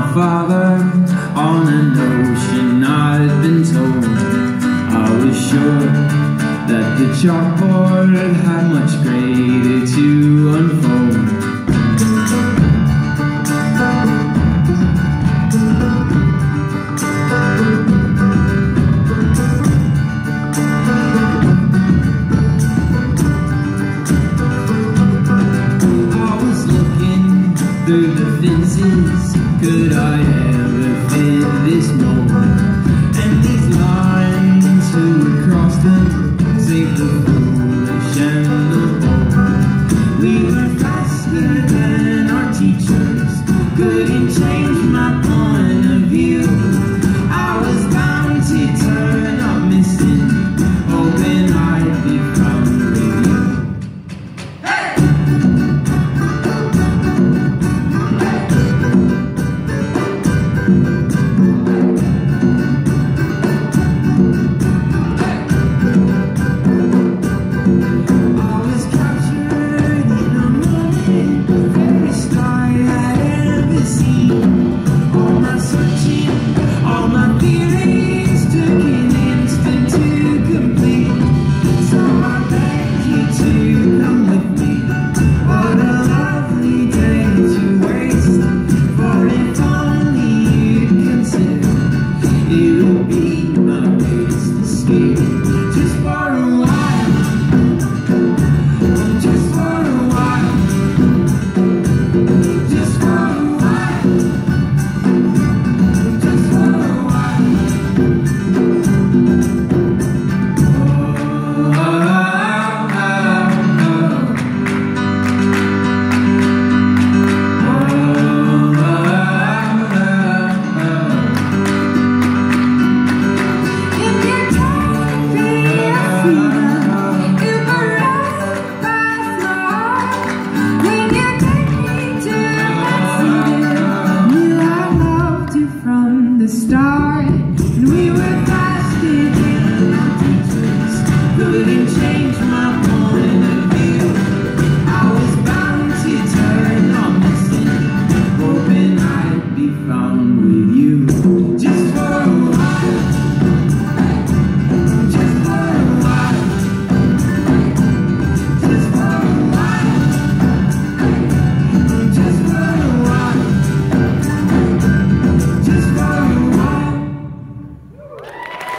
father on an ocean I'd been told. I was sure that the chalkboard had much greater to unfold. Through the fences, could I ever fit this mold? And these lines, who would cross them?